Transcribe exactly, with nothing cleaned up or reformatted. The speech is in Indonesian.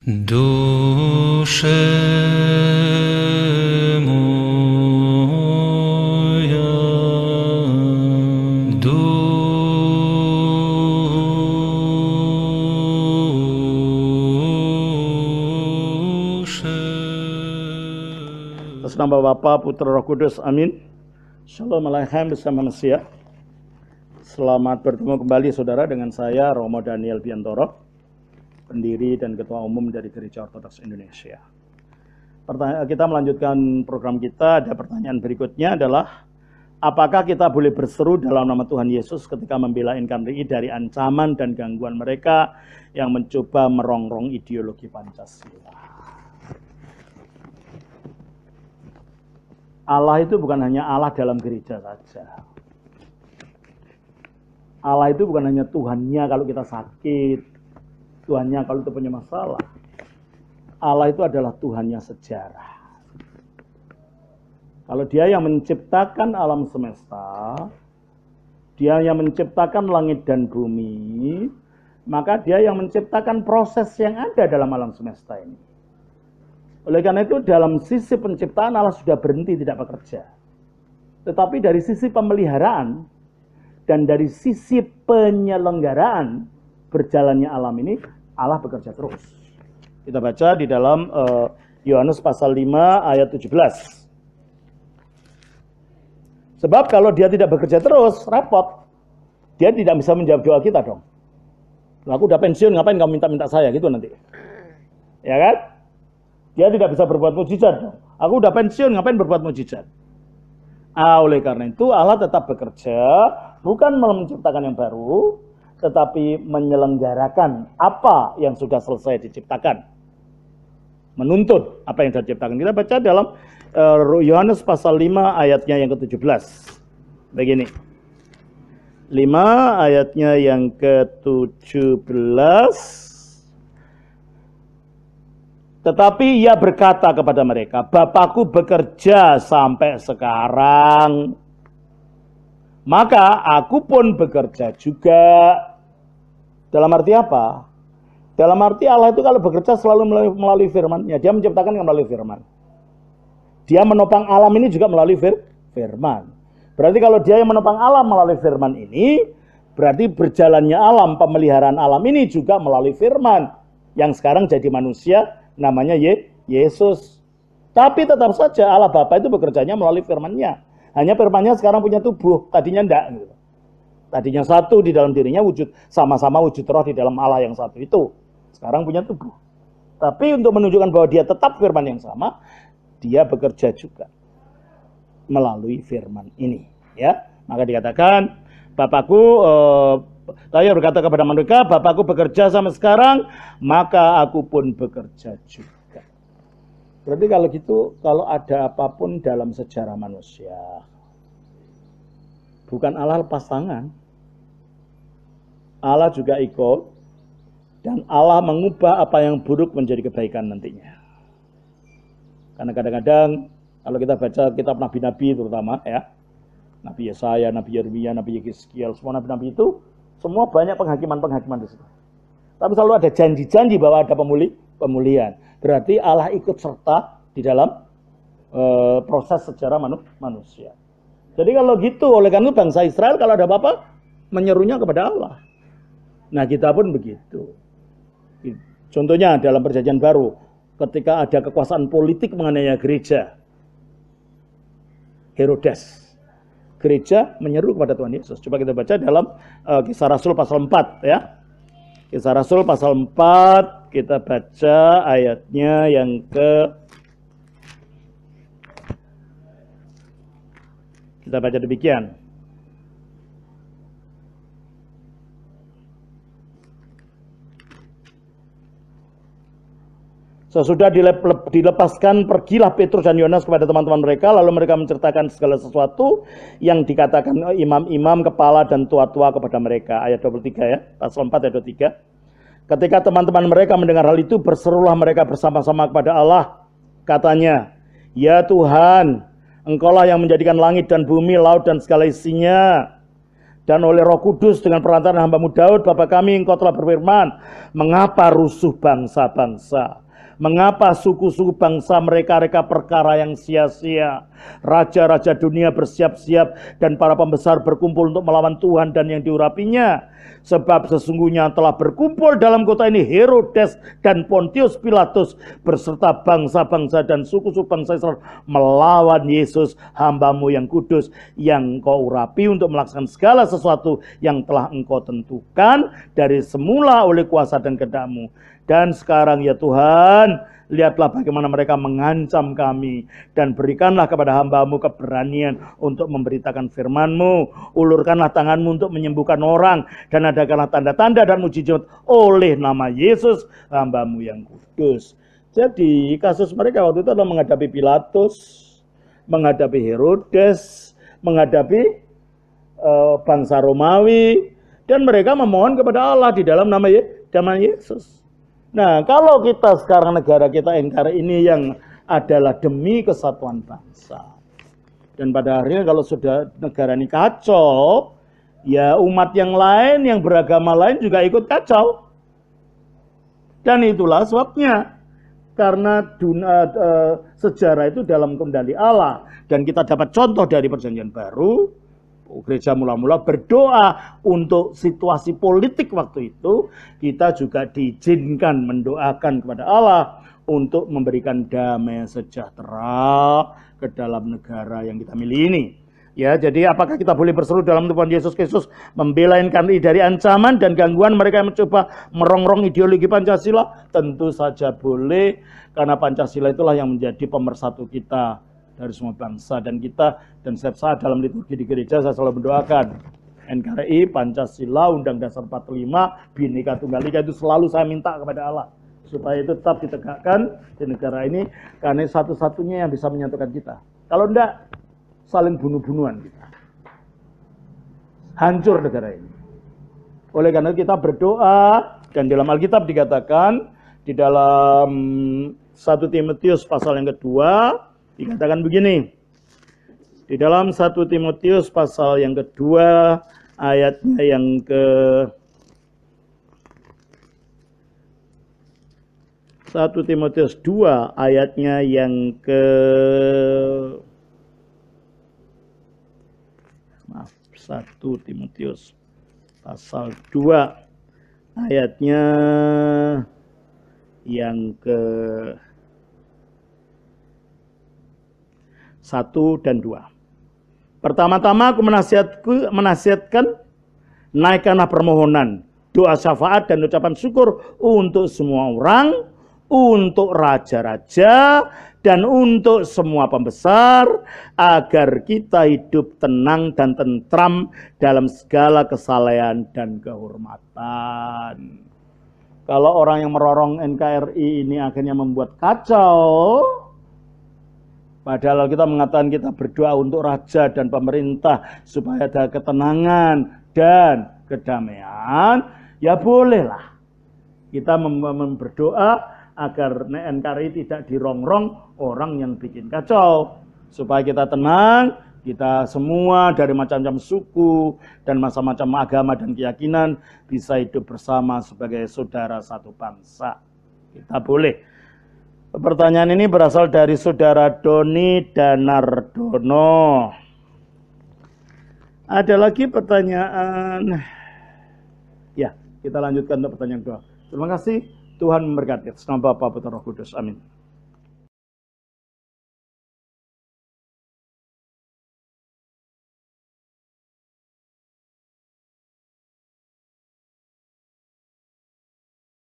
Dusze moja, dusze. Atas nama Bapa, Putra, Roh Kudus, amin. Shalom Aleichem bersama Mesias. Selamat bertemu kembali saudara dengan saya Romo Daniel Biantoro, pendiri dan ketua umum dari Gereja Ortodoks Indonesia. Pertanyaan, kita melanjutkan program kita. Ada pertanyaan berikutnya adalah, apakah kita boleh berseru dalam nama Tuhan Yesus ketika membela N K R I dari ancaman dan gangguan mereka yang mencoba merongrong ideologi Pancasila? Allah itu bukan hanya Allah dalam gereja saja. Allah itu bukan hanya Tuhannya kalau kita sakit, Tuhannya kalau itu punya masalah. Allah itu adalah Tuhannya sejarah. Kalau Dia yang menciptakan alam semesta, Dia yang menciptakan langit dan bumi, maka Dia yang menciptakan proses yang ada dalam alam semesta ini. Oleh karena itu dalam sisi penciptaan Allah sudah berhenti tidak bekerja. Tetapi dari sisi pemeliharaan dan dari sisi penyelenggaraan berjalannya alam ini, Allah bekerja terus. Kita baca di dalam uh, Yohanes pasal lima ayat tujuh belas. Sebab kalau Dia tidak bekerja terus, repot. Dia tidak bisa menjawab doa kita dong. Aku udah pensiun, ngapain kamu minta-minta saya gitu nanti. Ya kan? Dia tidak bisa berbuat mujizat dong. Aku udah pensiun, ngapain berbuat mujizat? Ah, oleh karena itu Allah tetap bekerja, bukan menciptakan yang baru, tetapi menyelenggarakan apa yang sudah selesai diciptakan. Menuntut apa yang sudah diciptakan. Kita baca dalam uh, Yohanes pasal lima ayatnya yang ke tujuh belas. Begini. lima ayatnya yang ke tujuh belas. Tetapi Ia berkata kepada mereka, Bapakku bekerja sampai sekarang, maka aku pun bekerja juga. Dalam arti apa? Dalam arti Allah itu kalau bekerja selalu melalui, melalui firman-Nya. Dia menciptakan melalui firman. Dia menopang alam ini juga melalui fir, firman. Berarti kalau Dia yang menopang alam melalui firman ini, berarti berjalannya alam, pemeliharaan alam ini juga melalui firman. Yang sekarang jadi manusia, namanya Ye, Yesus. Tapi tetap saja Allah Bapa itu bekerjanya melalui firman-Nya. Hanya firman-Nya sekarang punya tubuh, tadinya enggak. Gitu. Tadinya satu di dalam dirinya, wujud sama-sama wujud roh di dalam Allah yang satu itu. Sekarang punya tubuh. Tapi untuk menunjukkan bahwa Dia tetap firman yang sama, Dia bekerja juga melalui firman ini. Ya, maka dikatakan, Bapakku eh, Saya berkata kepada mereka, Bapakku bekerja sampai sekarang, maka aku pun bekerja juga. Berarti kalau gitu, kalau ada apapun dalam sejarah manusia, bukan Allah lepas tangan. Allah juga ikut, dan Allah mengubah apa yang buruk menjadi kebaikan nantinya. Karena kadang-kadang, kalau kita baca kitab Nabi-Nabi terutama, ya, Nabi Yesaya, Nabi Yeremia, Nabi Yeskiel, semua Nabi-Nabi itu, semua banyak penghakiman-penghakiman di situ. Tapi selalu ada janji-janji bahwa ada pemuli, pemulihan. Berarti Allah ikut serta di dalam e, proses sejarah manu, manusia. Jadi kalau gitu, oleh karena itu bangsa Israel kalau ada apa-apa, menyerunya kepada Allah. Nah kita pun begitu. Contohnya dalam perjanjian baru, ketika ada kekuasaan politik menganiaya gereja, Herodes. Gereja menyeru kepada Tuhan Yesus. Coba kita baca dalam uh, Kisah Rasul pasal empat ya. Kisah Rasul pasal empat, kita baca ayatnya yang ke Kita baca demikian. Sesudah dilepaskan, pergilah Petrus dan Yohanes kepada teman-teman mereka, lalu mereka menceritakan segala sesuatu yang dikatakan imam-imam, kepala, dan tua-tua kepada mereka. Ayat dua puluh tiga ya, pasal empat ayat dua puluh tiga. Ketika teman-teman mereka mendengar hal itu, berserulah mereka bersama-sama kepada Allah. Katanya, Ya Tuhan, Engkaulah yang menjadikan langit dan bumi, laut dan segala isinya. Dan oleh Roh Kudus dengan perantaraan hamba-Mu Daud, Bapa kami, Engkau telah berfirman, mengapa rusuh bangsa-bangsa? Mengapa suku-suku bangsa mereka-reka perkara yang sia-sia? Raja-raja dunia bersiap-siap dan para pembesar berkumpul untuk melawan Tuhan dan yang diurapinya. Sebab sesungguhnya telah berkumpul dalam kota ini Herodes dan Pontius Pilatus beserta bangsa-bangsa dan suku-suku bangsa Israel melawan Yesus hamba-Mu yang kudus yang Engkau urapi untuk melaksanakan segala sesuatu yang telah Engkau tentukan dari semula oleh kuasa dan kehendak-Mu. Dan sekarang ya Tuhan, lihatlah bagaimana mereka mengancam kami. Dan berikanlah kepada hamba-Mu keberanian untuk memberitakan firman-Mu. Ulurkanlah tangan-Mu untuk menyembuhkan orang. Dan adakanlah tanda-tanda dan mujizat oleh nama Yesus hamba-Mu yang kudus. Jadi kasus mereka waktu itu adalah menghadapi Pilatus, menghadapi Herodes, menghadapi uh, bangsa Romawi. Dan mereka memohon kepada Allah di dalam nama, nama Yesus. Nah, kalau kita sekarang negara kita N K R I ini yang adalah demi kesatuan bangsa. Dan pada akhirnya kalau sudah negara ini kacau, ya umat yang lain, yang beragama lain juga ikut kacau. Dan itulah sebabnya. Karena dunia, uh, sejarah itu dalam kendali Allah. Dan kita dapat contoh dari perjanjian baru. Gereja mula-mula berdoa untuk situasi politik waktu itu. Kita juga diizinkan mendoakan kepada Allah untuk memberikan damai sejahtera ke dalam negara yang kita miliki ini. Ya, jadi apakah kita boleh berseru dalam Tuhan Yesus Kristus membela N K R I dari ancaman dan gangguan mereka yang mencoba merongrong ideologi Pancasila? Tentu saja boleh, karena Pancasila itulah yang menjadi pemersatu kita dari semua bangsa. Dan kita, dan setiap saat dalam liturgi di gereja saya selalu mendoakan N K R I, Pancasila, Undang Dasar empat puluh lima, Bhinneka Tunggal Ika, itu selalu saya minta kepada Allah supaya itu tetap ditegakkan di negara ini, karena satu-satunya yang bisa menyatukan kita. Kalau enggak, saling bunuh-bunuhan kita, hancur negara ini. Oleh karena kita berdoa, dan dalam Alkitab dikatakan di dalam satu Timotius pasal yang kedua dikatakan begini. Di dalam satu Timotius pasal yang kedua ayatnya yang ke satu Timotius dua ayatnya yang ke maaf satu Timotius pasal dua ayatnya yang ke satu dan dua. Pertama-tama aku menasihatku, menasihatkan, naikkanlah permohonan, doa syafaat dan ucapan syukur untuk semua orang, untuk raja-raja, dan untuk semua pembesar, agar kita hidup tenang dan tentram dalam segala kesalehan dan kehormatan. Kalau orang yang merorong N K R I ini akhirnya membuat kacau, padahal kita mengatakan kita berdoa untuk raja dan pemerintah supaya ada ketenangan dan kedamaian, ya bolehlah kita mem berdoa agar N K R I tidak dirongrong orang yang bikin kacau, supaya kita tenang, kita semua dari macam-macam suku dan macam-macam agama dan keyakinan bisa hidup bersama sebagai saudara satu bangsa. Kita boleh. Pertanyaan ini berasal dari saudara Doni Danardono. Ada lagi pertanyaan? Ya, kita lanjutkan untuk pertanyaan kedua. Terima kasih. Tuhan memberkati. Atas nama Bapa, Putra, Roh Kudus. Amin.